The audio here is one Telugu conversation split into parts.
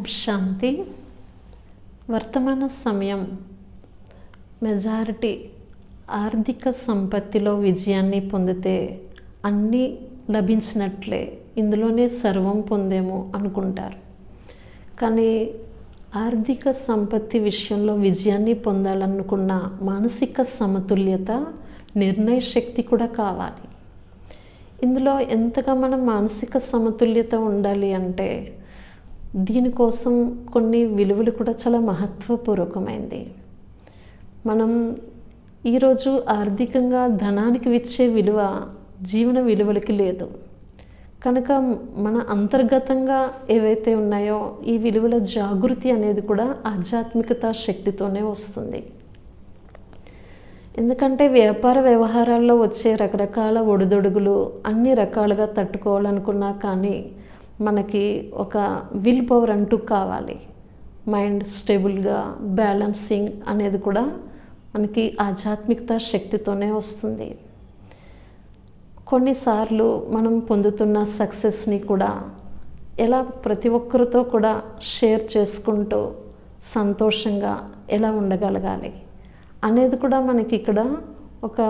శాంతి. వర్తమాన సమయం మెజారిటీ ఆర్థిక సంపత్తిలో విజయాన్ని పొందితే అన్నీ లభించినట్లే, ఇందులోనే సర్వం పొందేమో అనుకుంటారు. కానీ ఆర్థిక సంపత్తి విషయంలో విజయాన్ని పొందాలనుకున్న మానసిక సమతుల్యత, నిర్ణయ శక్తి కూడా కావాలి. ఇందులో ఎంతగా మనం మానసిక సమతుల్యత ఉండాలి అంటే దీనికోసం కొన్ని విలువలు కూడా చాలా మహత్వపూర్వకమైంది. మనం ఈరోజు ఆర్థికంగా ధనానికి ఇచ్చే విలువ జీవన విలువలకి లేదు కనుక మన అంతర్గతంగా ఏవైతే ఉన్నాయో ఈ విలువల జాగృతి అనేది కూడా ఆధ్యాత్మికత శక్తితోనే వస్తుంది. ఎందుకంటే వ్యాపార వ్యవహారాల్లో వచ్చే రకరకాల ఒడిదొడుగులు అన్ని రకాలుగా తట్టుకోవాలనుకున్నా కానీ మనకి ఒక విల్ పవర్ అంటూ కావాలి. మైండ్ స్టేబుల్గా బ్యాలెన్సింగ్ అనేది కూడా మనకి ఆధ్యాత్మికత శక్తితోనే వస్తుంది. కొన్నిసార్లు మనం పొందుతున్న సక్సెస్ని కూడా ఎలా ప్రతి ఒక్కరితో కూడా షేర్ చేసుకుంటూ సంతోషంగా ఎలా ఉండగలగాలి అనేది కూడా మనకి ఇక్కడ ఒక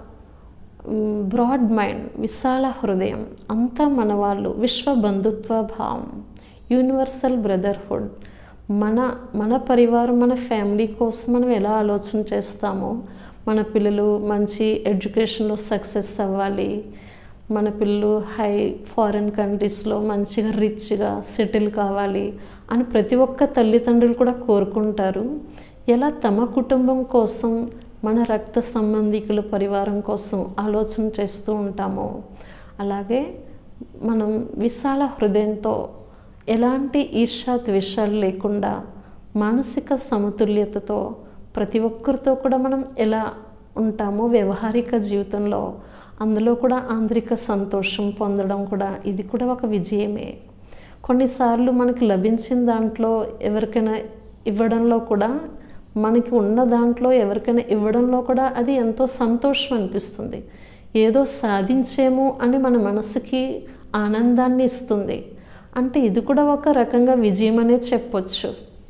బ్రాడ్ మైండ్, విశాల హృదయం, అంతా మన వాళ్ళు, విశ్వ బంధుత్వ భావం, యూనివర్సల్ బ్రదర్హుడ్, మన పరివారం, మన ఫ్యామిలీ కోసం మనం ఎలా ఆలోచన చేస్తామో, మన పిల్లలు మంచి ఎడ్యుకేషన్లో సక్సెస్ అవ్వాలి, మన పిల్లలు హై ఫారిన్ కంట్రీస్లో మంచిగా రిచ్గా సెటిల్ కావాలి అని ప్రతి ఒక్క తల్లిదండ్రులు కూడా కోరుకుంటారు. ఎలా తమ కుటుంబం కోసం, మన రక్త సంబంధికుల పరివారం కోసం ఆలోచన చేస్తూ ఉంటామో అలాగే మనం విశాల హృదయంతో ఎలాంటి ఈర్ష్య ద్వేషాలు లేకుండా మానసిక సమతుల్యతతో ప్రతి ఒక్కరితో కూడా మనం ఎలా ఉంటామో వ్యవహారిక జీవితంలో, అందులో కూడా ఆంతరిక సంతోషం పొందడం కూడా ఇది కూడా ఒక విజయమే. కొన్నిసార్లు మనకి లభించిన దాంట్లో ఎవరికైనా ఇవ్వడంలో కూడా, మనకి ఉన్న దాంట్లో ఎవరికైనా ఇవ్వడంలో కూడా అది ఎంతో సంతోషం అనిపిస్తుంది. ఏదో సాధించేమో అని మన మనసుకి ఆనందాన్ని ఇస్తుంది. అంటే ఇది కూడా ఒక రకంగా విజయం అనే చెప్పొచ్చు.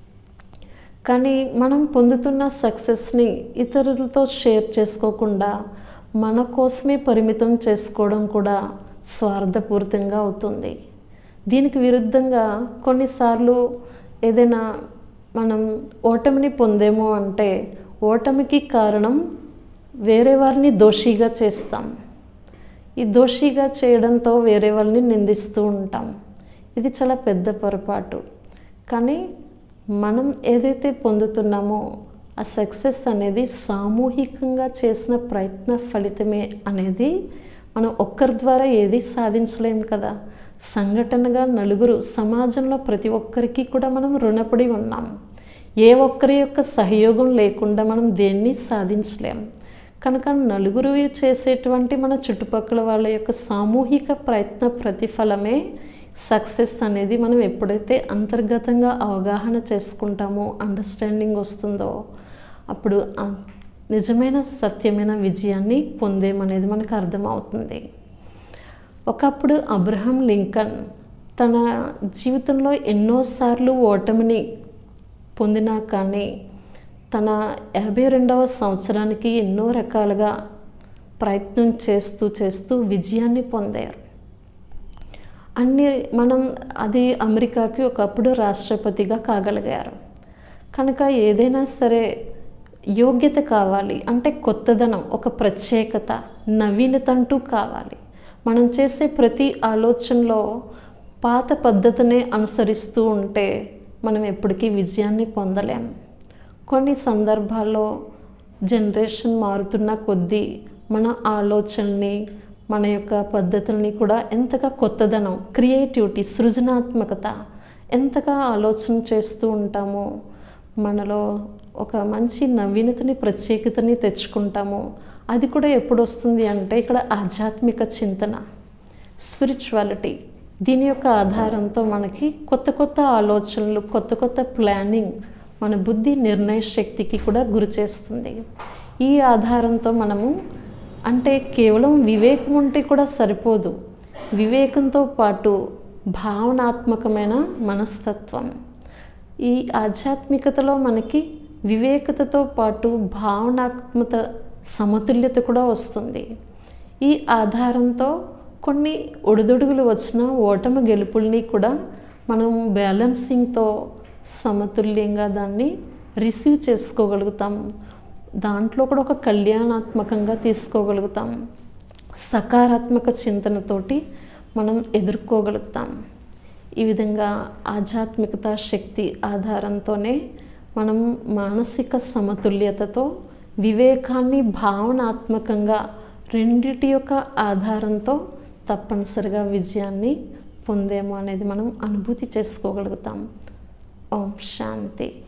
కానీ మనం పొందుతున్న సక్సెస్ని ఇతరులతో షేర్ చేసుకోకుండా మన కోసమే పరిమితం చేసుకోవడం కూడా స్వార్థపూరితంగా అవుతుంది. దీనికి విరుద్ధంగా కొన్నిసార్లు ఏదైనా మనం ఓటమిని పొందేమో అంటే ఓటమికి కారణం వేరే వారిని దోషిగా చేస్తాం. ఈ దోషిగా చేయడంతో వేరే వాళ్ళని నిందిస్తూ ఉంటాం. ఇది చాలా పెద్ద పొరపాటు. కానీ మనం ఏదైతే పొందుతున్నామో ఆ సక్సెస్ అనేది సామూహికంగా చేసిన ప్రయత్న ఫలితమే అనేది మనం ఒక్కరి ద్వారా ఏది సాధించలేం కదా. సంఘటనగా నలుగురు, సమాజంలో ప్రతి ఒక్కరికి కూడా మనం రుణపడి ఉన్నాం. ఏ ఒక్కరి యొక్క సహయోగం లేకుండా మనం దేన్ని సాధించలేం. కనుక నలుగురు చేసేటువంటి మన చుట్టుపక్కల వాళ్ళ యొక్క సామూహిక ప్రయత్న ప్రతిఫలమే సక్సెస్ అనేది మనం ఎప్పుడైతే అంతర్గతంగా అవగాహన చేసుకుంటామో, అండర్స్టాండింగ్ వస్తుందో అప్పుడు నిజమైన సత్యమైన విజయాన్ని పొందేమనేది మనకు అర్థమవుతుంది. ఒకప్పుడు అబ్రహం లింకన్ తన జీవితంలో ఎన్నోసార్లు ఓటమిని పొందినా కానీ తన 52వ సంవత్సరానికి ఎన్నో రకాలుగా ప్రయత్నం చేస్తూ విజయాన్ని పొందారు. మనం అది అమెరికాకి ఒకప్పుడు రాష్ట్రపతిగా కాగలిగారు. కనుక ఏదైనా సరే యోగ్యత కావాలి అంటే కొత్తదనం, ఒక ప్రత్యేకత, నవీనత అంటూ కావాలి. మనం చేసే ప్రతి ఆలోచనలో పాత పద్ధతినే అనుసరిస్తూ ఉంటే మనం ఎప్పటికీ విజయాన్ని పొందలేం. కొన్ని సందర్భాల్లో జనరేషన్ మారుతున్న కొద్దీ మన ఆలోచనల్ని, మన యొక్క పద్ధతుల్ని కూడా ఎంతగా కొత్తదనం, క్రియేటివిటీ, సృజనాత్మకత ఎంతగా ఆలోచన చేస్తూ ఉంటామో మనలో ఒక మంచి నవీనతని, ప్రత్యేకతని తెచ్చుకుంటామో అది కూడా ఎప్పుడు వస్తుంది అంటే ఇక్కడ ఆధ్యాత్మిక చింతన, స్పిరిచువాలిటీ, దీని యొక్క ఆధారంతో మనకి కొత్త ఆలోచనలు, కొత్త ప్లానింగ్ మన బుద్ధి నిర్ణయ శక్తికి కూడా గురి చేస్తుంది. ఈ ఆధారంతో మనము అంటే కేవలం వివేకం ఉంటే కూడా సరిపోదు. వివేకంతో పాటు భావనాత్మకమైన మనస్తత్వం, ఈ ఆధ్యాత్మికతలో మనకి వివేకతతో పాటు భావనాత్మక సమతుల్యత కూడా వస్తుంది. ఈ ఆధారంతో కొన్ని ఒడిదుడుగులు వచ్చిన ఓటమి గెలుపుల్ని కూడా మనం బ్యాలెన్సింగ్తో సమతుల్యంగా దాన్ని రిసీవ్ చేసుకోగలుగుతాం. దాంట్లో కూడా ఒక కళ్యాణాత్మకంగా తీసుకోగలుగుతాం. సకారాత్మక చింతనతోటి మనం ఎదుర్కోగలుగుతాం. ఈ విధంగా ఆధ్యాత్మికత శక్తి ఆధారంతోనే మనం మానసిక సమతుల్యతతో వివేకాన్ని భావనాత్మకంగా రెండిటి యొక్క ఆధారంతో తప్పనిసరిగా విజయాన్ని పొందేమో అనేది మనం అనుభూతి చేసుకోగలుగుతాం. ఓం శాంతి.